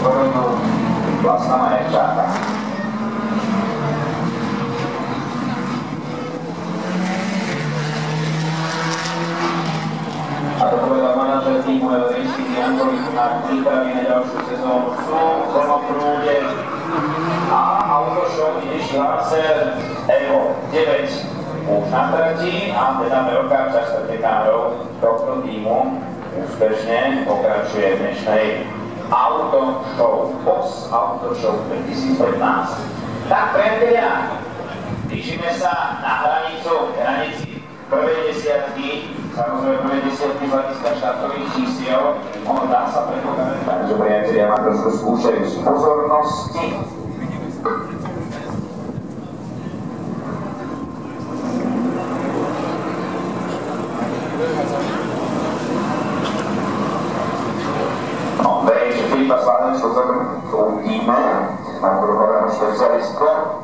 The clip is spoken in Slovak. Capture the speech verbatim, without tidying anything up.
podporujú vlastná majerčáka. Ako povedal manažer týmu Ríšky Jankovič, na prípravy na ďalšiu sezónu sú v plnom prúde a autošov Iniš Larser Evo deväť už na trati a teda veľká časť pretekárov tohto týmu úspešne pokračuje v dnešnej autošov Boss Autošov dvetisícpätnásť. Tak priatelia, blížime sa na hranicu, hranici prvej desiatky. Samozrejme, prvé desiatky z hľadiska štartových čísiel, ono dá sa predpokladať, takže priatelia ma trošku skúšajú z pozornosti. No, verím, že Filipa Slavensko to uvidíme, mám druhého špecialistku.